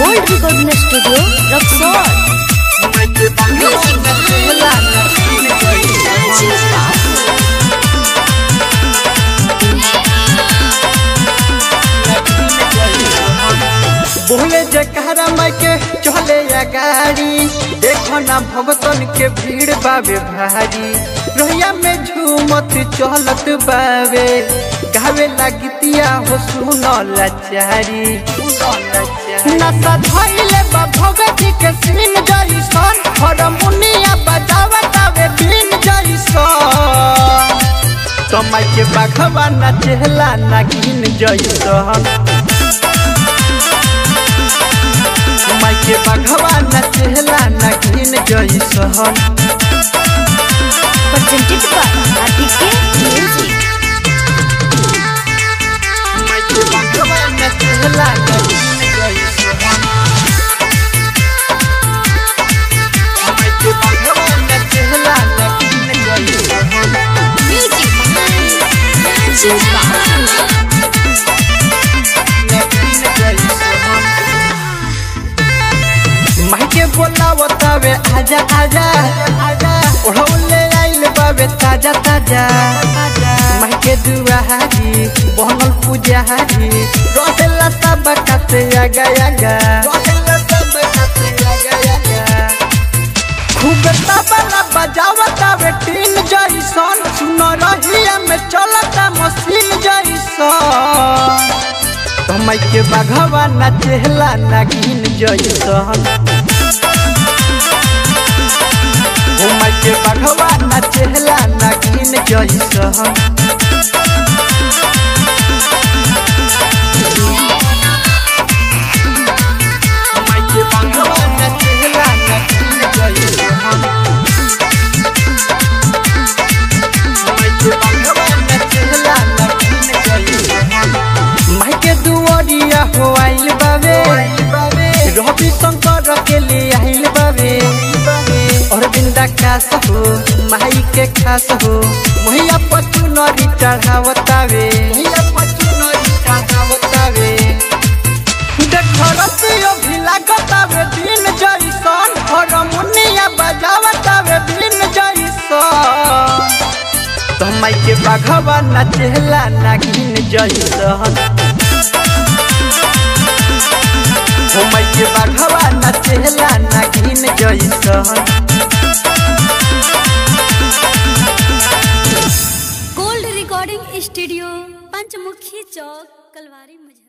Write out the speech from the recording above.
Gold recording studio Raxaul. बोले जकहरा मायके चले या गाड़ी, देखो ना भगतन के भीड़ बाबे भारी। रोहिया में झूमत चलत बाबे, गावे लागतिया हो सुनो लाचारी। नशा धइले बा भगती के सीन जइसन, हारमोनिया बजावतावे बीन जइसन। समय के बाघवा नाचेला नागिन जइसन, समय के बाघवा नाचेला नागिन जइसन। presented by Aditya music. समय के बाघवा नाचेला नागिन जइसन, समय के बाघवा नाचेला नागिन जइसन। मायके बोलावतावे आजा आजा आजा, ओढ़ौले आइल बाबे ताजा ताजा। मायके दुआहारी बनल पुजारी, रहेला सब काते आगा आगा, रहेला सब काते आगा आगा। खूब तबला बजावतावे टीन जइसन, सुनो रहिया में चलता मशीन जइसन। समय के बाघवा नाचेला नागिन जइसन, समय के बाघवा नाचेला नागिन जइसन। समय के बाघवा नाचेला नागिन जइसन, समय के बाघवा नाचेला नागिन जइसन। मायके दुआरिया हो आइल बाबे, रवि शंकर के लिए आइल बाबे। और बिंदा खास हो माई के खास हो, मैया पचुनरी चढ़ावतावे, मैया पचुनरी चढ़ावतावे। देखो रतियो भी लागतावे दिन जइसन, हारमोनिया बजावतावे दिन जइसन। समय के बाघवा नाचेला नागिन जइसन, समय के बाघवा नाचेला नागिन जइसन। Gold recording studio Panchmukhi Chowk Kalwari मुझे।